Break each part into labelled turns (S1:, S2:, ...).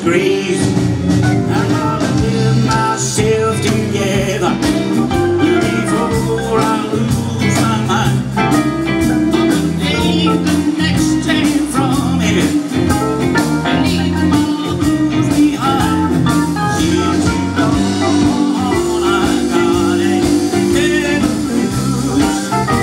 S1: disgrace. I gotta get myself together before I lose my mind. Take the next train from here, leave them all blues behind. Since you're gone, I gotta get the blues.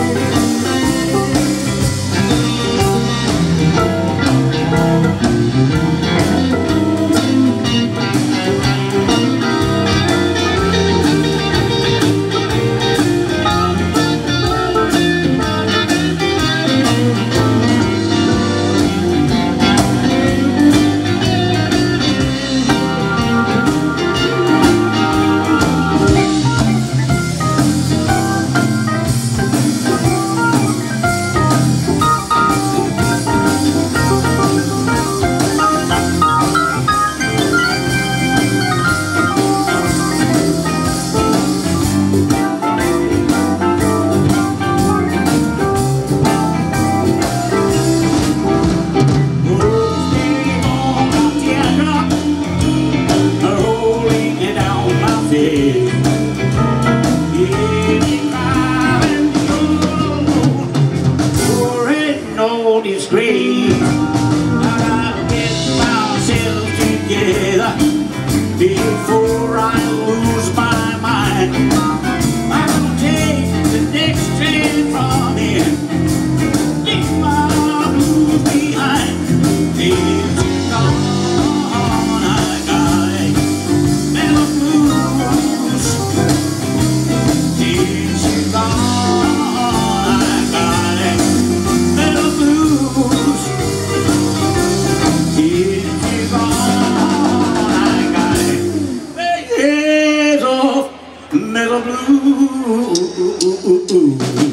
S1: No disgrace. I gotta get myself together before I lose my mind. I'm gonna take the next train from here, leave my blues behind. Since you're gone, I gotta get the blues. Since you're gone, I gotta get the blues. Since you're gone, I gotta get the blues.